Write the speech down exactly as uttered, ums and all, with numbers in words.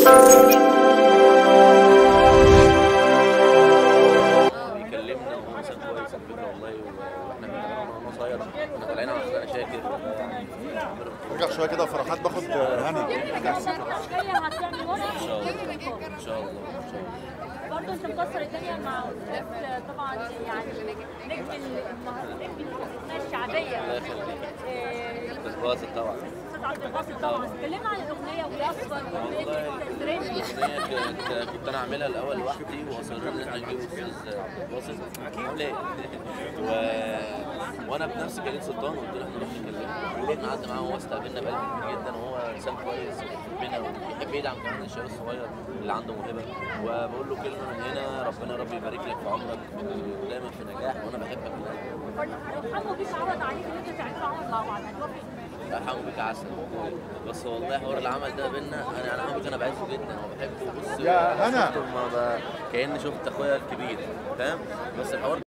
بيكلمنا وهو انسان كويس على فكره والله، واحنا بنتابعه من وانا صغير، احنا طالعين على انا شاكر. ارجع شويه كده فرحات باخد هنا. ان شاء الله ان شاء الله ان شاء الله. برضه انت مكسر الدنيا مع استاذ طبعا، يعني نجم نجم الاغنيه الشعبيه. الله يخليك. استاذ باسط طبعا. استاذ عبد الباسط طبعا، اتكلمنا عن الاغنيه والاصفر واغنيه الترند. الاغنيه كنت انا عاملها الاول لوحدي، واصرينا ان احنا نجيب استاذ عبد الباسط. عامل ايه؟ و... وانا بنفسي كلمت سلطان وقلت له احنا نروح نكلمه. رحنا قعدنا معاه وهو استقبلنا بقلب كبير جدا، وهو انسان كويس بينا وبيحب يدعم كمان الشباب الصغير اللي عنده موهبه. وبقول له كلمه من هنا، ربنا يا رب يبارك لك في عمرك ودايما في نجاح، وانا بحبك. لو حمو بيك عرض عليك ان انت تعملوا عمل مع بعض هتوافق؟ لا، حمو بيك عسل. بس والله حوار العمل ده بينا، انا انا حمو بيك انا بعزه جدا وبحبه. بص يا هنا كاني شفت اخويا الكبير، فاهم؟ بس الحوار